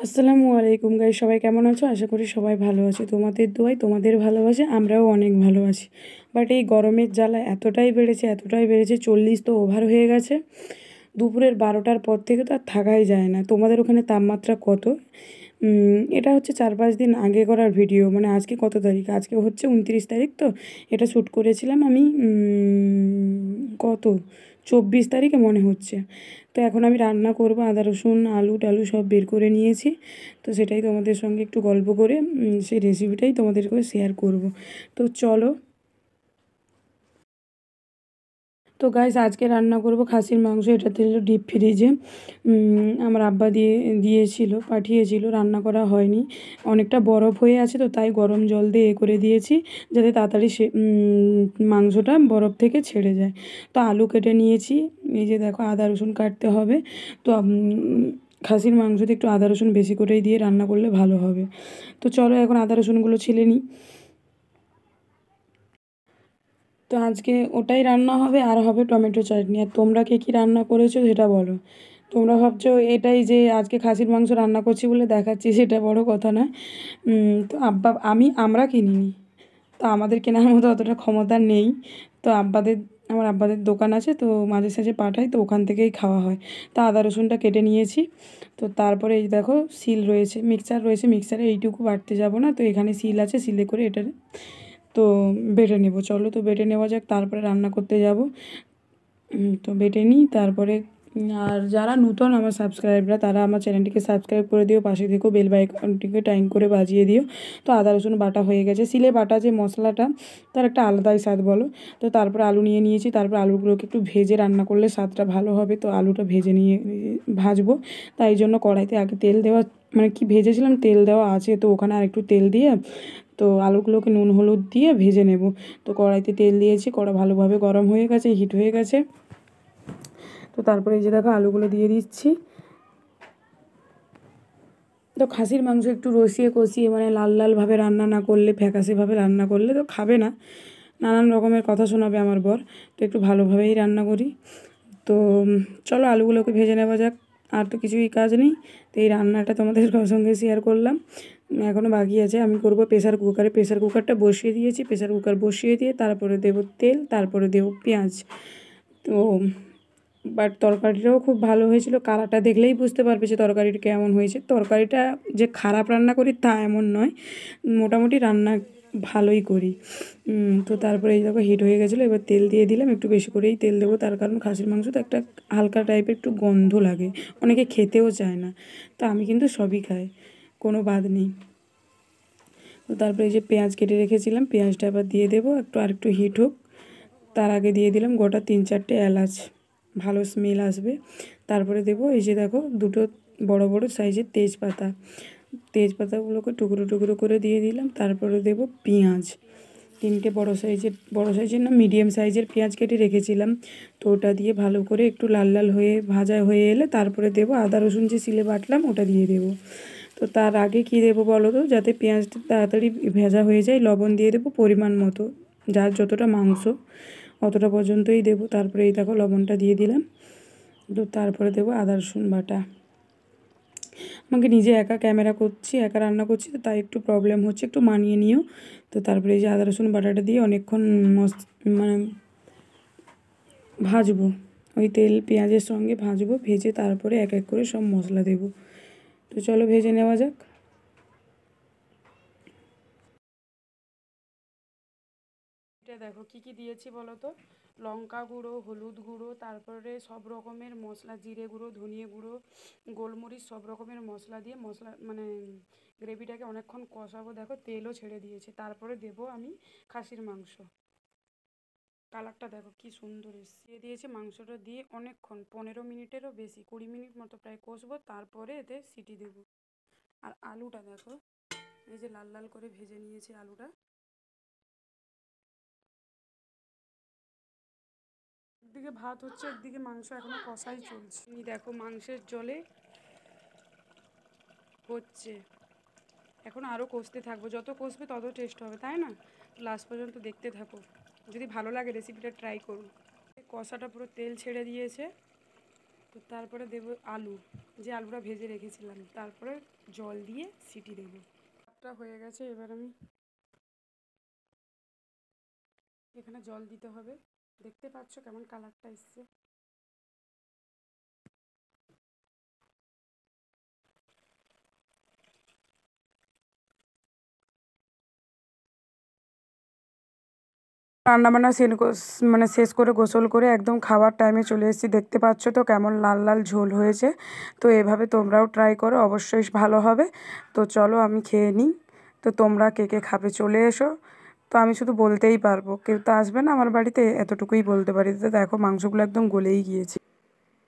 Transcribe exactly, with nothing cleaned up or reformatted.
আসসালামু আলাইকুম গাইস, সবাই কেমন আছো? আশা করি সবাই ভালো আছে। তোমাদের দোয়ায়, তোমাদের ভালোবাসে আমরাও অনেক ভালো আছি। বাট এই গরমের জ্বালা এতটাই বেড়েছে এতটাই বেড়েছে চল্লিশ তো ওভার হয়ে গেছে। দুপুরের বারোটার পর থেকে তো আর থাকাই যায় না। তোমাদের ওখানে তাপমাত্রা কত? এটা হচ্ছে চার পাঁচ দিন আগে করার ভিডিও, মানে আজকে কত তারিখ? আজকে হচ্ছে উনত্রিশ তারিখ। তো এটা শ্যুট করেছিলাম আমি কত চব্বিশ তারিখে মনে হচ্ছে। তো এখন আমি রান্না করব, আদা রসুন আলু টালু সব বের করে নিয়েছি। তো সেটাই তোমাদের সঙ্গে একটু গল্প করে সেই রেসিপিটাই তোমাদেরকে শেয়ার করব। তো চলো। তো গাইস, আজকে রান্না করব খাসির মাংস। এটা ছিল ডিপ ফ্রিজে, আমার আব্বা দিয়ে দিয়েছিল, পাঠিয়েছিল, রান্না করা হয়নি। অনেকটা বরফ হয়ে আছে, তো তাই গরম জল দিয়ে এ করে দিয়েছি যাতে তাড়াতাড়ি সে মাংসটা বরফ থেকে ছেড়ে যায়। তো আলু কেটে নিয়েছি, এই যে দেখো আদা রসুন কাটতে হবে। তো খাসির মাংসতে একটু আদা রসুন বেশি করেই দিয়ে রান্না করলে ভালো হবে। তো চলো এখন আদা রসুনগুলো ছিলে নিই। তো আজকে ওটাই রান্না হবে, আর হবে টমেটো চাটনি। আর তোমরা কে কী রান্না করেছো সেটা বলো। তোমরা ভাবছো এটাই যে আজকে খাসির মাংস রান্না করছি বলে দেখাচ্ছি, সেটা বড় কথা না। তো আব্বা আমি আমরা কিনিনি, তো আমাদের কেনার মতো অতটা ক্ষমতা নেই। তো আব্বাদের আমার আব্বাদের দোকান আছে, তো মাঝে সাঝে পাঠাই, তো ওখান থেকেই খাওয়া হয়। তো আদা রসুনটা কেটে নিয়েছি। তো তারপরে এই দেখো শিল রয়েছে, মিক্সচার রয়েছে, মিক্সচারে এইটুকু বাটতে যাব না, তো এখানে শিল আছে, শিলে করে এটা তো বেটে নেব। চলো তো বেটে নেওয়া যাক, তারপরে রান্না করতে যাব। তো বেটে নিই তারপরে। আর যারা নূতন আমার সাবস্ক্রাইবরা, তারা আমার চ্যানেলটিকে সাবস্ক্রাইব করে দিও, পাশে থেকেও বেল আইকনটিকে টাইম করে বাজিয়ে দিও। তো আদা রসুন বাটা হয়ে গেছে, সিলে বাটা যে মশলাটা তার একটা আলাদাই স্বাদ বলো। তো তারপরে আলু নিয়ে নিয়েছি, তারপর আলুগুলোকে একটু ভেজে রান্না করলে স্বাদটা ভালো হবে। তো আলুটা ভেজে নিয়ে ভাজবো, তাই জন্য কড়াইতে আগে তেল দেওয়া, মানে কি ভেজেছিলাম তেল দেওয়া আছে, তো ওখানে আর একটু তেল দিয়ে তো আলুগুলোকে নুন হলুদ দিয়ে ভেজে নেব। তো কড়াইতে তেল দিয়েছি, কড়া ভালোভাবে গরম হয়ে গেছে, হিট হয়ে গেছে। তো তারপরে এই যে দেখো আলুগুলো দিয়ে দিচ্ছি। তো খাসির মাংস একটু রসিয়ে কষিয়ে, মানে লাল লালভাবে রান্না না করলে, ফ্যাকাসেভাবে রান্না করলে তো খাবে না, নানান রকমের কথা শোনাবে আমার বর। তো একটু ভালোভাবেই রান্না করি। তো চলো আলুগুলোকে ভেজে নেওয়া যাক। আর তো কিছুই কাজ নেই, তো এই রান্নাটা তোমাদের সঙ্গে শেয়ার করলাম। এখনও বাকি আছে, আমি করব প্রেসার কুকারে। প্রেসার কুকারটা বসিয়ে দিয়েছি, প্রেসার কুকার বসিয়ে দিয়ে তারপরে দেব তেল, তারপরে দেব পেঁয়াজ। তো বাট তরকারিটাও খুব ভালো হয়েছিল, কালারটা দেখলেই বুঝতে পারবে যে তরকারিটা কেমন হয়েছে। তরকারিটা যে খারাপ রান্না করি তা এমন নয়, মোটামুটি রান্না ভালোই করি। তো তারপরে এই দেখো হিট হয়ে গেছিলো, এবার তেল দিয়ে দিলাম, একটু বেশি করেই তেল দেবো, তার কারণ খাসির মাংস তো একটা হালকা টাইপের একটু গন্ধ লাগে, অনেকে খেতেও চায় না। তো আমি কিন্তু সবই খাই, কোনো বাদ নেই। তো তারপরে এই যে পেঁয়াজ কেটে রেখেছিলাম, পেঁয়াজটা আবার দিয়ে দেবো, একটু আর একটু হিট হোক। তার আগে দিয়ে দিলাম গোটা তিন চারটে এলাচ, ভালো স্মেল আসবে। তারপরে দেবো এই যে দেখো দুটো বড় বড় সাইজের তেজপাতা, তেজপাতাগুলোকে টুকরো টুকরো করে দিয়ে দিলাম। তারপরে দেবো পেঁয়াজ, তিনটে বড় সাইজের বড় সাইজের না মিডিয়াম সাইজের পেঁয়াজ কেটে রেখেছিলাম। তো ওটা দিয়ে ভালো করে একটু লাল লাল হয়ে ভাজা হয়ে এলে তারপরে দেবো আদা রসুন যে সিলে বাটলাম, ওটা দিয়ে দেবো। তো তার আগে কী দেবো বলো তো, যাতে পেঁয়াজটা তাড়াতাড়ি ভাজা হয়ে যায়, লবণ দিয়ে দেবো পরিমাণ মতো, যার যতটা মাংস অতটা পর্যন্তই দেবো। তারপরে এই দেখো লবণটা দিয়ে দিলাম। তো তারপরে দেবো আদা রসুন বাটা। আমাকে নিজে একা ক্যামেরা করছি, একা রান্না করছি, তো তাই একটু প্রবলেম হচ্ছে, একটু মানিয়ে নিও। তো তারপরে এই যে আদা রসুন বাটাটা দিয়ে অনেকক্ষণ মস মানে ভাজবো, ওই তেল পেঁয়াজের সঙ্গে ভাজবো, ভেজে তারপরে এক এক করে সব মশলা দেবো। তো চলো ভেজে নেওয়া যাক। এটা দেখো কী কী দিয়েছি বলো তো, লঙ্কা গুঁড়ো, হলুদ গুঁড়ো, তারপরে সব রকমের মশলা, জিরে গুঁড়ো, ধনিয়া গুঁড়ো, গোলমরিচ, সব রকমের মশলা দিয়ে মশলা মানে গ্রেভিটাকে অনেকক্ষণ কষাবো। দেখো তেলও ছেড়ে দিয়েছে, তারপরে দেবো আমি খাসির মাংস। কালারটা দেখো কি সুন্দর এসছে। দিয়ে দিয়েছি মাংসটা, দিয়ে অনেকক্ষণ পনেরো মিনিটেরও বেশি, কুড়ি মিনিট মতো প্রায় কষবো, তারপরে এতে সিটি দেবো। আর আলুটা দেখো, এই যে লাল লাল করে ভেজে নিয়েছি আলুটা। একদিকে ভাত হচ্ছে, একদিকে মাংস এখনো কষাই চলছে। এই দেখো মাংসের জলে হচ্ছে, এখন আরও কষতে থাকবো, যত কষবে তত টেস্ট হবে, তাই না? লাস্ট পর্যন্ত দেখতে থাকো, যদি ভালো লাগে রেসিপিটা ট্রাই করো। কষাটা পুরো তেল ছেড়ে দিয়েছে, তো তারপরে দেব আলু, যে আলুটা ভেজে রেখেছিলাম, তারপরে জল দিয়ে সিটি দেবো। ভাতটা হয়ে গেছে, এবার আমি এখানে জল দিতে হবে। দেখতে পাচ্ছ কেমন কালারটা এসছে। রান্নাবান্না সেন মানে শেষ করে গোসল করে একদম খাওয়ার টাইমে চলে এসেছি। দেখতে পাচ্ছ তো কেমন লাল লাল ঝোল হয়েছে। তো এভাবে তোমরাও ট্রাই করো, অবশ্যই ভালো হবে। তো চলো আমি খেয়ে নিই। তো তোমরা কে কে খাবে চলে এসো। তো আমি শুধু বলতেই পারবো, কেউ তো আসবে না আমার বাড়িতে, এতটুকুই বলতে পারি। তো দেখো মাংসগুলো একদম গলেই গিয়েছে।